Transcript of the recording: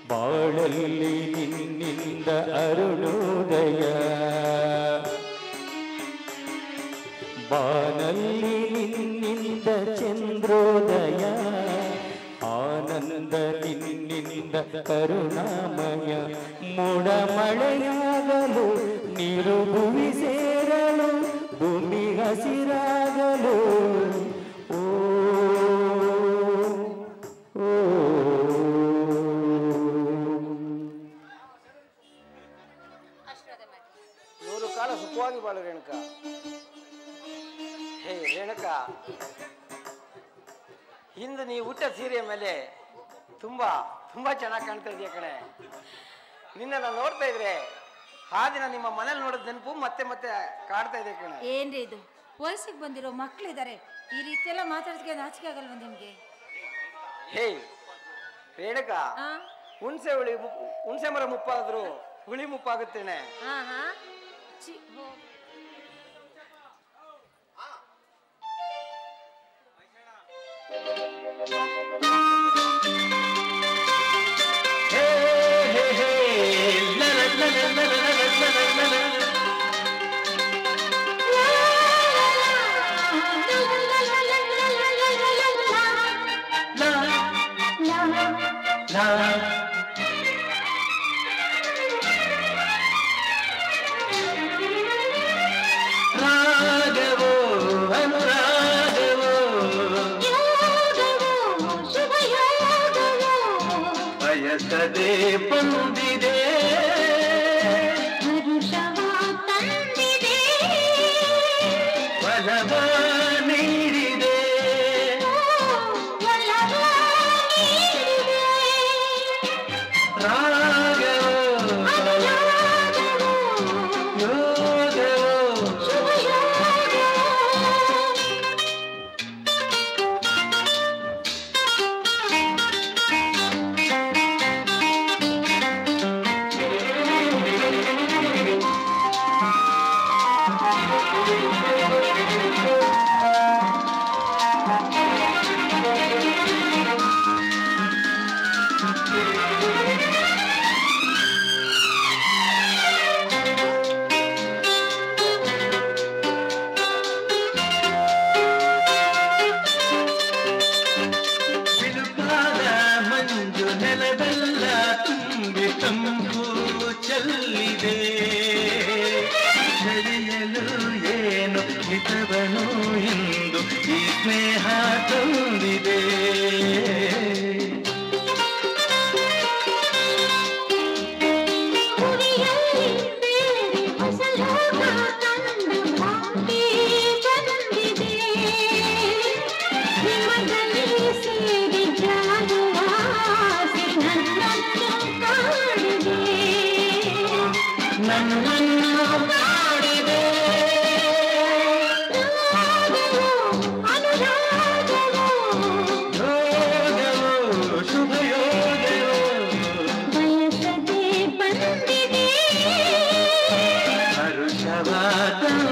ಬಾಳಲ್ಲಿ ನಿನ್ನಿಂದ ಅರುಣೋದಯ ಬಾನಲ್ಲಿ ನಿನ್ನಿಂದ ಚಂದ್ರೋದಯ ಆನಂದ ನಿನ್ನಿಂದ ಕರುಣಾಮಯ ಮೋಡ ಮಳೆಯಾಗಲು ನೀರು ಭೂಮಿ ಸೇರಲು ಭೂಮಿ ಹಸಿರಾಗಲು ಓ ನೂರು ಕಾಲ ಸುಖವಾಗಿ ಬಾಳು ರೇಣುಕ. ಹೇ ರೇಣುಕ, ಇಂದು ನೀ ಹುಟ್ಟ ಸೀರೆಯ ಮೇಲೆ ತುಂಬಾ ತುಂಬಾ ಚೆನ್ನಾಗಿ ಕಾಣ್ತಾ ಇದೆಯಾ ಕಣೆ. ನಿನ್ನ ನೋಡ್ತಾ ಇದ್ರೆ ಆ ದಿನ ನಿಮ್ಮ ಮನೇಲಿ ನೋಡಿದ ನೆನಪು ಮತ್ತೆ ಮತ್ತೆ ಕಾಡ್ತಾ ಇದೆ ಕಣೆ. ಏನ್ರಿ ಇದು, ವಯಸ್ಸಿಗೆ ಬಂದಿರೋ ಮಕ್ಕಳಿದ್ದಾರೆ, ಈ ರೀತಿ ಎಲ್ಲ ಮಾತಾಡೋದಕ್ಕೆ ನಾಚಿಕೆ ಆಗಲ್ವ ನಿಮ್ಗೆ? ಹೇ ರೇಣುಕ, ಹುಣಸೆ ಮರ ಮುಪ್ಪಾದ್ರು ಹುಳಿ ಮುಪ್ಪಾಗುತ್ತೇನೆ. ರಾಗವೋ ಅನುರಾಗವೋ ಬಯಸದೆ ಬಂದಿದೆ ಬಲವ ನೀಡಿದೆ ಹಿತವನು ಇಂದು ಈ ಸ್ನೇಹ ತಂದಿದೆ ಹರುಷವ